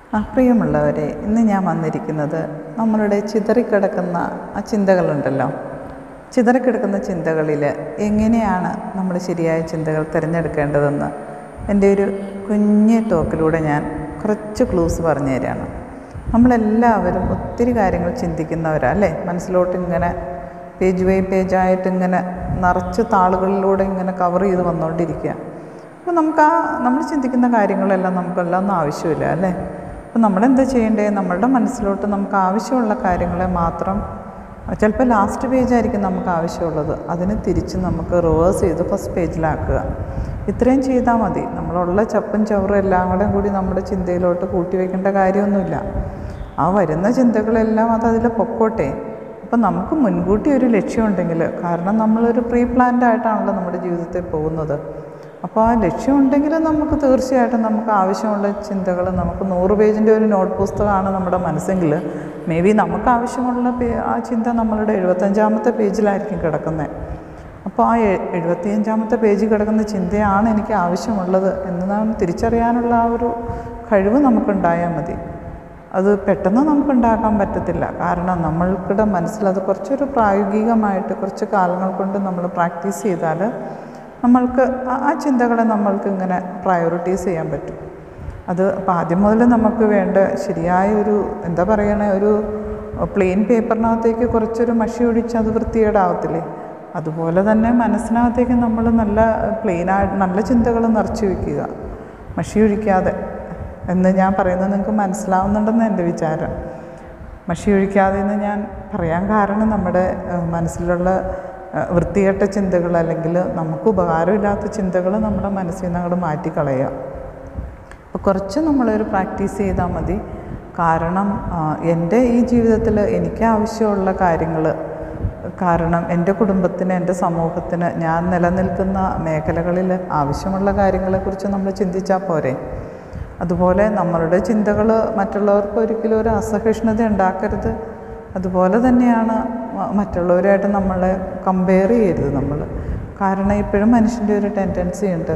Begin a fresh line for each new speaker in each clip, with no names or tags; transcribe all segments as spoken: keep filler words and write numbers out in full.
ആ പ്രിയമുള്ളവരെ, ഇന്ന് ഞാൻ വന്നിരിക്കുന്നത് നമ്മളുടെ ചിതറിക്കിടക്കുന്ന ആ ചിന്തകളുണ്ടല്ലോ, ചിതറിക്കിടക്കുന്ന ചിന്തകളിൽ എങ്ങനെയാണ് നമ്മൾ ശരിയായ ചിന്തകൾ തിരഞ്ഞെടുക്കേണ്ടതെന്ന് എൻ്റെ ഒരു കുഞ്ഞ് ടോക്കിലൂടെ ഞാൻ കുറച്ച് ക്ലൂസ് പറഞ്ഞു തരികയാണ്. നമ്മളെല്ലാവരും ഒത്തിരി കാര്യങ്ങൾ ചിന്തിക്കുന്നവരാണ് അല്ലേ? മനസ്സിലോട്ട് ഇങ്ങനെ പേജ് ബൈ പേജായിട്ട് ഇങ്ങനെ നിറച്ച് താളുകളിലൂടെ ഇങ്ങനെ കവർ ചെയ്ത് വന്നുകൊണ്ടിരിക്കുക. അപ്പോൾ നമുക്ക് ആ നമ്മൾ ചിന്തിക്കുന്ന കാര്യങ്ങളെല്ലാം നമുക്കെല്ലാം ഒന്നും ആവശ്യമില്ല അല്ലേ? അപ്പോൾ നമ്മളെന്താ ചെയ്യേണ്ടത്? നമ്മളുടെ മനസ്സിലോട്ട് നമുക്ക് ആവശ്യമുള്ള കാര്യങ്ങളെ മാത്രം, ചിലപ്പോൾ ലാസ്റ്റ് പേജായിരിക്കും നമുക്ക് ആവശ്യമുള്ളത്, അതിന് തിരിച്ച് നമുക്ക് റിവേഴ്സ് ചെയ്ത് ഫസ്റ്റ് പേജിലാക്കുക. ഇത്രയും ചെയ്താൽ മതി. നമ്മളുള്ള ചപ്പും ചവറും എല്ലാം കൂടെ കൂടി നമ്മുടെ ചിന്തയിലോട്ട് കൂട്ടി വയ്ക്കേണ്ട കാര്യമൊന്നുമില്ല. ആ വരുന്ന ചിന്തകളെല്ലാം അത് അതിൽ പൊക്കോട്ടെ. അപ്പം നമുക്ക് മുൻകൂട്ടി ഒരു ലക്ഷ്യമുണ്ടെങ്കിൽ, കാരണം നമ്മളൊരു പ്രീ പ്ലാൻഡ് ആയിട്ടാണല്ലോ നമ്മുടെ ജീവിതത്തിൽ പോകുന്നത്. അപ്പോൾ ആ ലക്ഷ്യമുണ്ടെങ്കിൽ നമുക്ക് തീർച്ചയായിട്ടും നമുക്ക് ആവശ്യമുള്ള ചിന്തകൾ, നമുക്ക് നൂറ് പേജിൻ്റെ ഒരു നോട്ട് പുസ്തകമാണ് നമ്മുടെ മനസ്സെങ്കിൽ മേ ബി നമുക്ക് ആവശ്യമുള്ള ആ ചിന്ത നമ്മളുടെ എഴുപത്തഞ്ചാമത്തെ പേജിലായിരിക്കും കിടക്കുന്നത്. അപ്പോൾ ആ എഴുപത്തിയഞ്ചാമത്തെ പേജിൽ കിടക്കുന്ന ചിന്തയാണ് എനിക്ക് ആവശ്യമുള്ളത് എന്ന് നാം തിരിച്ചറിയാനുള്ള ആ ഒരു കഴിവ് നമുക്കുണ്ടായാൽ മതി. അത് പെട്ടെന്ന് നമുക്കുണ്ടാക്കാൻ പറ്റത്തില്ല, കാരണം നമ്മൾക്കിടെ മനസ്സിലത് കുറച്ചൊരു പ്രായോഗികമായിട്ട് കുറച്ച് കാലങ്ങൾ കൊണ്ട് നമ്മൾ പ്രാക്ടീസ് ചെയ്താൽ നമ്മൾക്ക് ആ ചിന്തകളെ നമ്മൾക്ക് ഇങ്ങനെ പ്രയോറിറ്റൈസ് ചെയ്യാൻ പറ്റും. അത് അപ്പോൾ ആദ്യം മുതൽ നമുക്ക് വേണ്ട ശരിയായ ഒരു എന്താ പറയണേ, ഒരു പ്ലെയിൻ പേപ്പറിനകത്തേക്ക് കുറച്ചൊരു മഷി ഒഴിച്ച് അത് വൃത്തികേടാവത്തില്ലേ, അതുപോലെ തന്നെ മനസ്സിനകത്തേക്ക് നമ്മൾ നല്ല പ്ലെയിനായിട്ട് നല്ല ചിന്തകൾ നിറച്ച് വയ്ക്കുക, മഷി ഒഴിക്കാതെ. എന്ന് ഞാൻ പറയുന്നത് നിങ്ങൾക്ക് മനസ്സിലാവുന്നുണ്ടെന്ന് എൻ്റെ വിചാരം. മഷി ഒഴിക്കാതെ എന്ന് ഞാൻ പറയാൻ കാരണം നമ്മുടെ മനസ്സിലുള്ള വൃത്തികെട്ട ചിന്തകൾ അല്ലെങ്കിൽ നമുക്ക് ഉപകാരമില്ലാത്ത ചിന്തകൾ നമ്മുടെ മനസ്സിൽ നിന്ന് അങ്ങോട്ട് മാറ്റിക്കളയുക. അപ്പോൾ കുറച്ച് നമ്മളൊരു പ്രാക്ടീസ് ചെയ്താൽ മതി. കാരണം എൻ്റെ ഈ ജീവിതത്തിൽ എനിക്ക് ആവശ്യമുള്ള കാര്യങ്ങൾ, കാരണം എൻ്റെ കുടുംബത്തിന്, എൻ്റെ സമൂഹത്തിന്, ഞാൻ നിലനിൽക്കുന്ന മേഖലകളിൽ ആവശ്യമുള്ള കാര്യങ്ങളെക്കുറിച്ച് നമ്മൾ ചിന്തിച്ചാൽ പോരെ. അതുപോലെ നമ്മളുടെ ചിന്തകൾ മറ്റുള്ളവർക്ക് ഒരിക്കലും ഒരു അസഹിഷ്ണുത ഉണ്ടാക്കരുത്. അതുപോലെ തന്നെയാണ് മറ്റുള്ളവരായിട്ട് നമ്മളെ കമ്പയർ ചെയ്യരുത് നമ്മൾ. കാരണം ഇപ്പോഴും മനുഷ്യൻ്റെ ഒരു ടെൻഡൻസി ഉണ്ട്,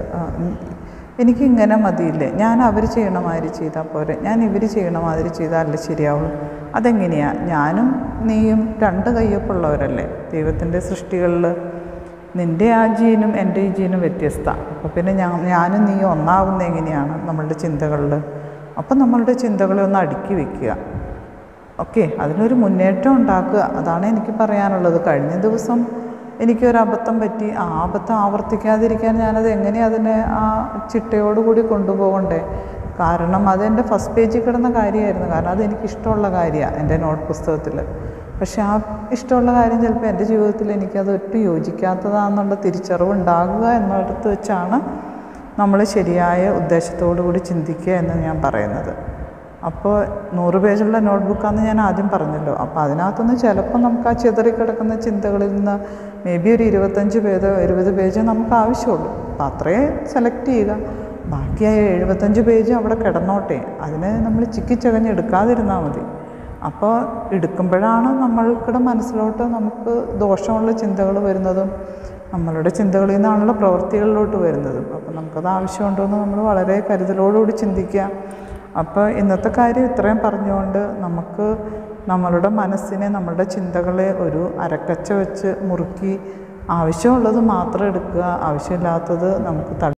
എനിക്കിങ്ങനെ മതിയില്ലേ, ഞാൻ അവർ ചെയ്യണ മാതിരി ചെയ്താൽ പോരെ, ഞാൻ ഇവർ ചെയ്യണ മാതിരി ചെയ്താലല്ലേ ശരിയാവുള്ളൂ. അതെങ്ങനെയാണ്? ഞാനും നീയും രണ്ട് കയ്യൊപ്പുള്ളവരല്ലേ ദൈവത്തിൻ്റെ സൃഷ്ടികളിൽ. നിൻ്റെ ആ ജീനും എൻ്റെ ഈ ജീനും വ്യത്യസ്തമാണ്. അപ്പോൾ പിന്നെ ഞാൻ ഞാനും നീ ഒന്നാവുന്നത് എങ്ങനെയാണ് നമ്മളുടെ ചിന്തകളിൽ? അപ്പം നമ്മളുടെ ചിന്തകളെ ഒന്ന് അടുക്കി വയ്ക്കുക. ഓക്കെ, അതിനൊരു മുന്നേറ്റം ഉണ്ടാക്കുക. അതാണ് എനിക്ക് പറയാനുള്ളത്. കഴിഞ്ഞ ദിവസം എനിക്കൊരു അബദ്ധം പറ്റി. ആ അബദ്ധം ആവർത്തിക്കാതിരിക്കാൻ ഞാനത് എങ്ങനെ അതിനെ ആ ചിട്ടയോടുകൂടി കൊണ്ടുപോകണ്ടേ? കാരണം അതെൻ്റെ ഫസ്റ്റ് പേജിൽ കിടന്ന കാര്യമായിരുന്നു, കാരണം അതെനിക്കിഷ്ടമുള്ള കാര്യമാണ് എൻ്റെ നോട്ട് പുസ്തകത്തിൽ. പക്ഷേ ആ ഇഷ്ടമുള്ള കാര്യം ചിലപ്പോൾ എൻ്റെ ജീവിതത്തിൽ എനിക്കത് ഒട്ടും യോജിക്കാത്തതാണെന്നുള്ള തിരിച്ചറിവുണ്ടാകുക എന്നിടത്ത് വെച്ചാണ് നമ്മൾ ശരിയായ ഉദ്ദേശത്തോടു കൂടി ചിന്തിക്കുക എന്ന് ഞാൻ പറയുന്നത്. അപ്പോൾ നൂറ് പേജുള്ള നോട്ട്ബുക്കാണെന്ന് ഞാൻ ആദ്യം പറഞ്ഞല്ലോ. അപ്പോൾ അതിനകത്തുനിന്ന് ചിലപ്പോൾ നമുക്ക് ആ ചിതറിക്കിടക്കുന്ന ചിന്തകളിൽ നിന്ന് മേ ബി ഒരു ഇരുപത്തഞ്ച് പേജോ ഇരുപത് പേജോ നമുക്ക് ആവശ്യമുള്ളൂ. അപ്പോൾ അത്രയും സെലക്ട് ചെയ്യുക. ബാക്കി ആ എഴുപത്തഞ്ച് പേജ് അവിടെ കിടന്നോട്ടെ, അതിനെ നമ്മൾ ചിക്കിച്ചകഞ്ഞെടുക്കാതിരുന്നാൽ മതി. അപ്പോൾ എടുക്കുമ്പോഴാണ് നമ്മൾക്കിടെ മനസ്സിലോട്ട് നമുക്ക് ദോഷമുള്ള ചിന്തകൾ വരുന്നതും നമ്മളുടെ ചിന്തകളിൽ നിന്നാണല്ലോ പ്രവൃത്തികളിലോട്ട് വരുന്നതും. അപ്പോൾ നമുക്കത് ആവശ്യമുണ്ടോ എന്ന് നമ്മൾ വളരെ കരുതലോടുകൂടി ചിന്തിക്കുക. അപ്പോൾ ഇന്നത്തെ കാര്യം ഇത്രയും പറഞ്ഞുകൊണ്ട് നമുക്ക് നമ്മളുടെ മനസ്സിനെ, നമ്മളുടെ ചിന്തകളെ ഒരു അരക്കച്ച വെച്ച് മുറുക്കി ആവശ്യമുള്ളത് മാത്രം എടുക്കുക, ആവശ്യമില്ലാത്തത് നമുക്ക് തള്ളി